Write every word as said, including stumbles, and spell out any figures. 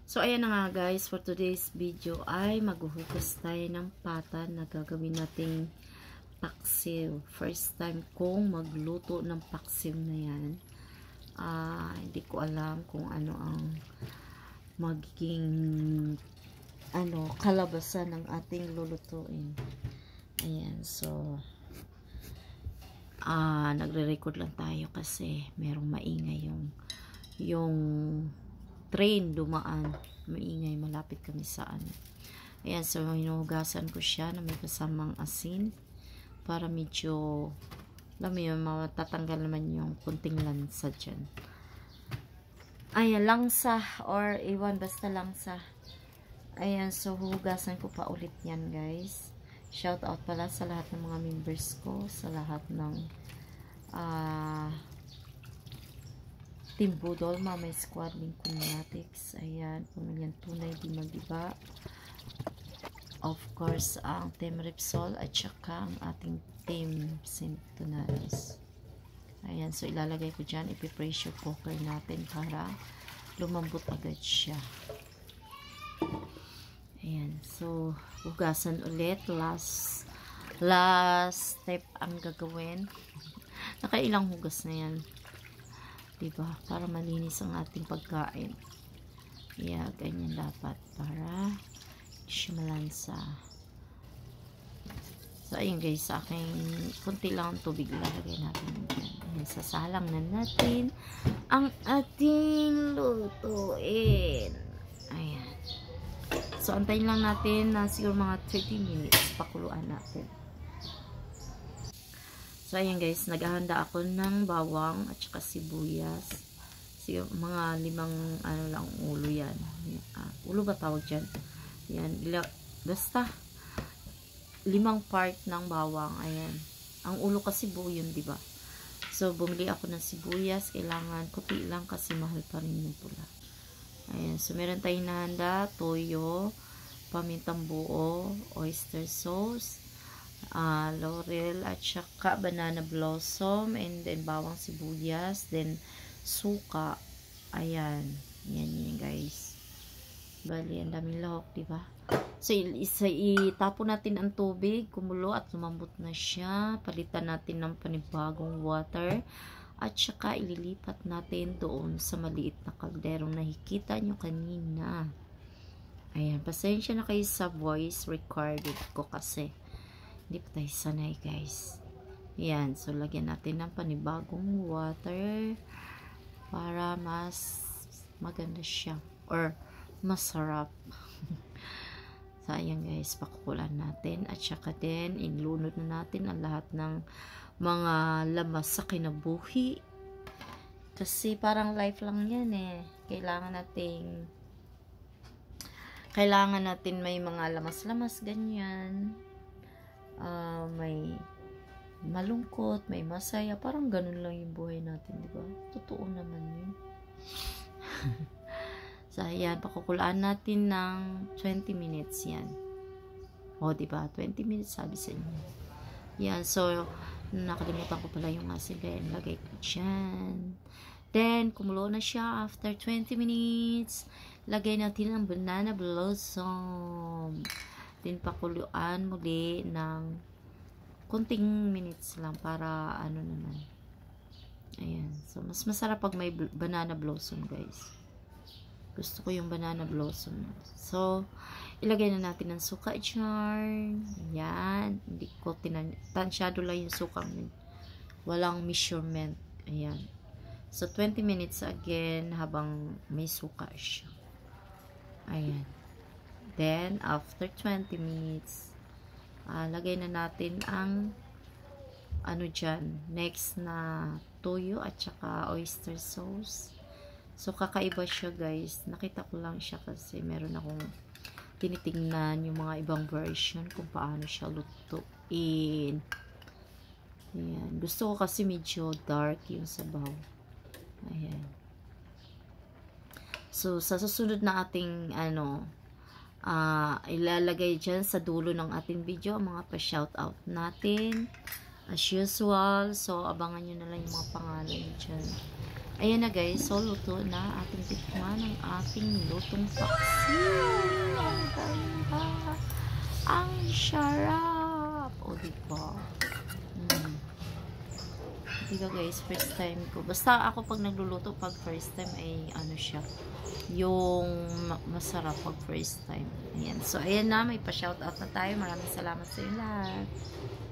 So, ayan na nga guys, for today's video ay maghuhugas tayo ng pata na gagawin nating paksiw. First time kong magluto ng paksiw na yan. Uh, hindi ko alam kung ano ang magiging ano, kalabasan ng ating lulutuin. Ayan, so ah, nagre-record lang tayo kasi merong maingay yung yung train dumaan. Maingay, malapit kami sa ano. Ayan, so hinuhugasan ko siya na may kasamang asin para medyo alam mo yun, matatanggal naman yung kunting lansa dyan. Ayan, langsa or iwan, basta langsa. Ayan, so hugasan ko pa ulit yan guys. Shout out pala sa lahat ng mga members ko, sa lahat ng ah uh, Team Budol, Mama Squad, Lincoln Natics, ayan, Pamilyang Tunay, Di Mag-iba, of course, ang Team Repsol, at saka ang ating Team Sintonalis. Ayan, so ilalagay ko dyan, ipi-pressure cooker natin para lumambot agad siya. Ayan, so hugasan ulit, last last step ang gagawin. Nakailang hugas na yan, diba? Para malinis ang ating pagkain. Yeah, ganyan dapat para siya malansa. So, ayun guys, sa aking kunti lang ang tubig ilalagay natin. Ayan, sasalang na natin ang ating lutuin. Ayan. So, antayin lang natin na siguro mga thirty minutes pakuluan natin. So, ayan guys, naghahanda ako ng bawang at saka sibuyas. Siguro, mga limang, ano lang, ulo yan. Ah, ulo ba tawag dyan? Yan, basta, limang part ng bawang, ayan. Ang ulo kasi buo yun, diba? So, bumili ako ng sibuyas. Kailangan, kuti lang kasi mahal pa rin yung pula. Ayan, so meron tayong nahanda, toyo, pamintang buo, oyster sauce, Uh, laurel at saka banana blossom, and then bawang sibuyas, then suka. Ayan, yan yan guys. Bali, ang daming lahok, diba? So, isa, itapon natin ang tubig, kumulo at lumambot na siya. Palitan natin ng panibagong water at saka ililipat natin doon sa maliit na kalderong nakikita nyo kanina. Ayan, pasensya na kayo sa voice recorded ko kasi hindi pa tayo sanay guys. Yan, so lagyan natin ng panibagong water para mas maganda siya or masarap. So ayan guys, pakukulan natin at saka din inlunod na natin ang lahat ng mga lamas sa kinabuhi kasi parang life lang yan eh. Kailangan nating kailangan natin may mga lamas-lamas ganyan. Uh, may malungkot, may masaya, parang ganun lang yung buhay natin, di ba? Totoo naman yun. So, ayan, pakukulaan natin ng twenty minutes yan. O, di ba? twenty minutes, sabi sa inyo. Yan, so, nakalimutan ko pala yung asin, kaya lagay ko dyan. Then, kumulo na siya after twenty minutes. Lagay natin ang banana blossom. Din pakuluan muli ng kunting minutes lang para ano naman. Ayan. So, mas masarap pag may banana blossom, guys. Gusto ko yung banana blossom. So, ilagay na natin ang suka dyan. Ayan. Hindi ko tinan... Tansyado lang yung suka. Walang measurement. Ayan. So, twenty minutes again habang may suka siya. Ayan. Then, after twenty minutes, uh, lagay na natin ang ano dyan, next na toyo at saka oyster sauce. So, kakaiba siya guys. Nakita ko lang siya kasi meron akong tinitingnan yung mga ibang version kung paano siya lutuin. Ayan. Gusto ko kasi medyo dark yung sabaw. Ayan. So, sa susunod na ating ano, Uh, ilalagay dyan sa dulo ng ating video ang mga pa-shoutout natin as usual. So abangan nyo na lang yung mga pangalan dyan. Ayan na guys, so luto na ating tikman ng ating lutong paksiw. Ang ganda. Ang sarap. O, diba? Hmm. Diba guys, first time ko. Basta ako pag nagluluto, pag first time ay ano siya, yung masarap pag first time. Ayan. So, ayan na, may pa-shoutout na tayo. Maraming salamat sa inyo lahat.